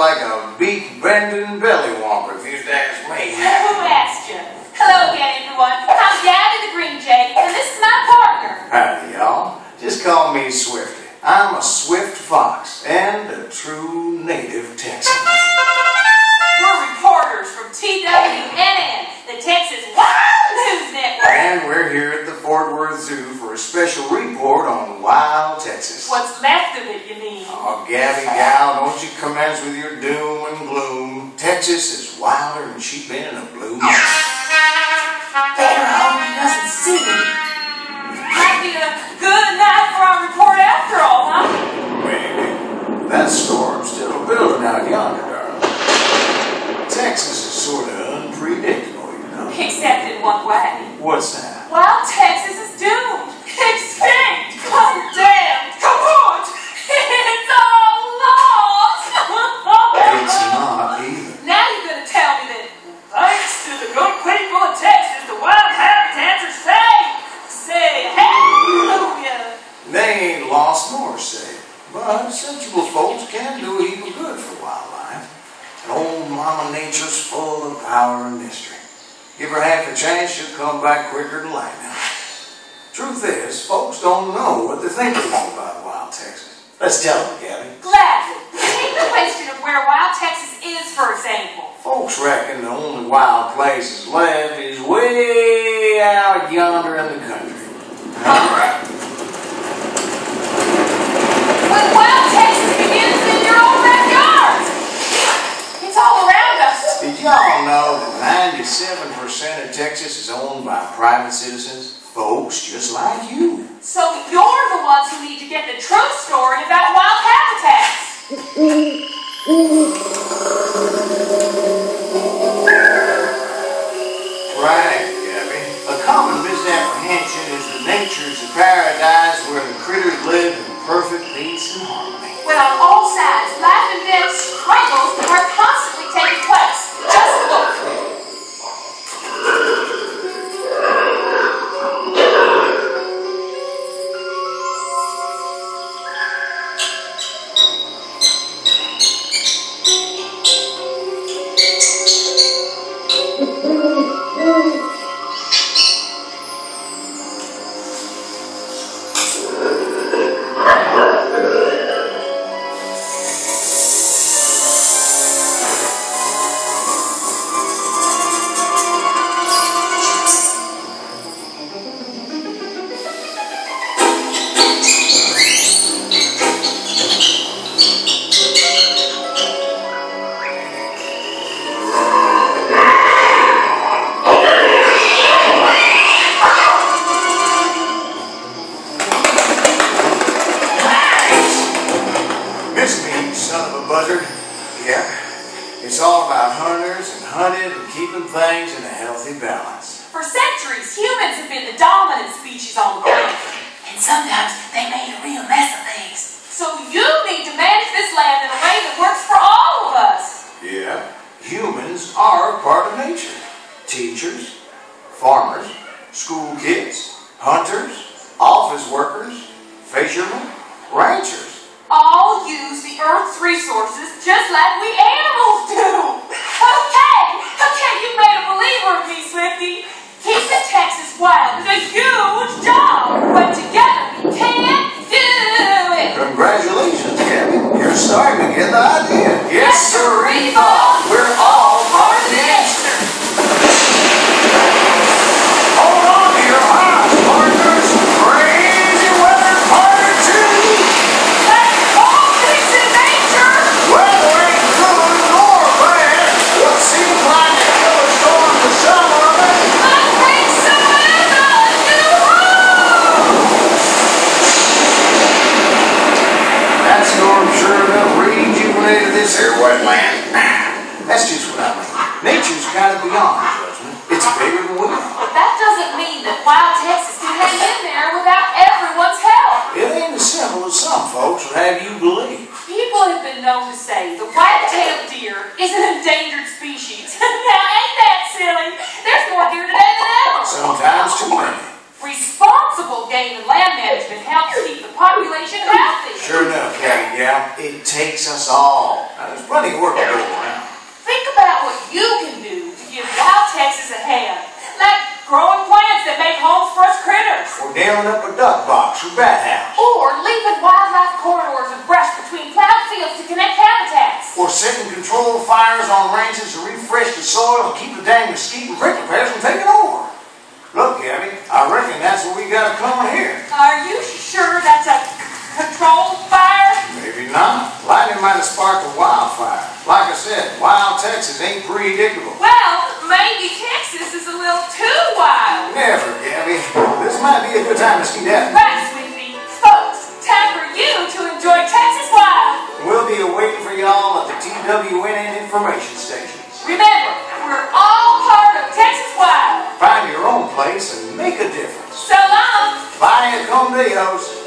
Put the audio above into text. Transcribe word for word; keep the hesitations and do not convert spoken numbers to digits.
like a beak-bending belly whomper, if you'd ask me. Who asked you? Hello again, everyone. I'm Gabby the Green Jay, and this is my partner. Howdy, y'all. Just call me Swifty. I'm a swift fox and a true native Texan. We're reporters from T W N N, the Texas Wild News Network. And we're here at the Fort Worth Zoo for a special report on Wild Texas. What's left of it, you mean? Oh, Gabby, gal, don't you commence with your doom and gloom. Texas is wilder than sheep in a blue moon. Better hope he doesn't see me. Might be a good night for our report after all, huh? Maybe. That storm's still building out yonder, darling. Texas is sort of unpredictable, you know. Except in one way. What's that? Wild Texas is doomed. Extinct. God damn. Come on. It's all lost. It's not either. Now you're going to tell me that thanks to the good people of Texas, the wild habitats are safe. Say hallelujah. They ain't lost nor saved, but sensible folks can do a heap of good for wildlife. And old Mama Nature's full of power and mystery. Give her half a chance, she'll come back quicker than lightning. Truth is, folks don't know what they're thinking about Wild Texas. Let's tell them, Gabby. Gladly. Take the question of where Wild Texas is, for example. Folks reckon the only wild places left is way out yonder in the country. Huh? When Wild Texas begins in your own backyard. It's all around us. Did y'all know that ninety-seven percent of Texas is owned by private citizens? Folks just like you. So you're the ones who need to get the true story about wild habitats. Right, Gabby. A common misapprehension is that nature's a paradise where the critters live in perfect peace and harmony. When on all sides, life and death struggles are constantly taking place. Just look. Yeah, it's all about hunters and hunted and keeping things in a healthy balance. For centuries, humans have been the dominant species on the planet. And sometimes they made a real mess of things. So you need to manage this land in a way that works for all of us. Yeah, humans are a part of nature. Teachers, farmers, school kids, hunters, office workers, fishermen, ranchers. All use the Earth's resources just like we animals do. Okay, okay, you made a believer of me, Swifty. Keeping Texas wild is a huge job, but together we can do it. Congratulations, Gabby. You're starting to get the idea. Yes, sir, Reba. We're all part of the answer. Hold on to your hats, partners. Crazy weather part two. Weather ain't good nor bad. What seems like a killer storm for some of us. But bring some weather, you roll! That storm sure enough rejuvenated this here wetland. That's just what I mean. Nature's kind of beyond judgment. It's bigger than we are. But that doesn't mean that Wild Texas can hang in there without everyone's help. It ain't as simple as some folks would have you believe. People have been known to say the white-tailed deer is an endangered species. Now, ain't that silly? There's more here today than ever. Sometimes too many. Responsible game and land management helps keep the population healthy. Sure enough, Gabby, gal. It takes us all. Now, there's plenty of work to go around. Think about what you can do to give Wild Texas a hand. Like growing plants that make homes for us critters. Or nailing up a duck box or bat house. Or leaving wildlife corridors of brush between plowed fields to connect habitats. Or setting controlled fires on ranches to refresh the soil and keep the dang mesquite and prickly pears from taking over. Look, Gabby, I reckon that's what we got coming here. Are you sure that's a controlled fire? Maybe not. Lightning might have sparked a wildfire. Like I said, wild Texas ain't predictable. Well, maybe Texas is a little too wild. Never, Gabby. This might be a good time to skedaddle. Right, Sweetie. Folks, time for you to enjoy Texas Wild. We'll be awaiting for y'all at the T W N N information stations. Remember, we're all part of Texas Wild. Find your own place and make a difference. So long. Bye, con Dios.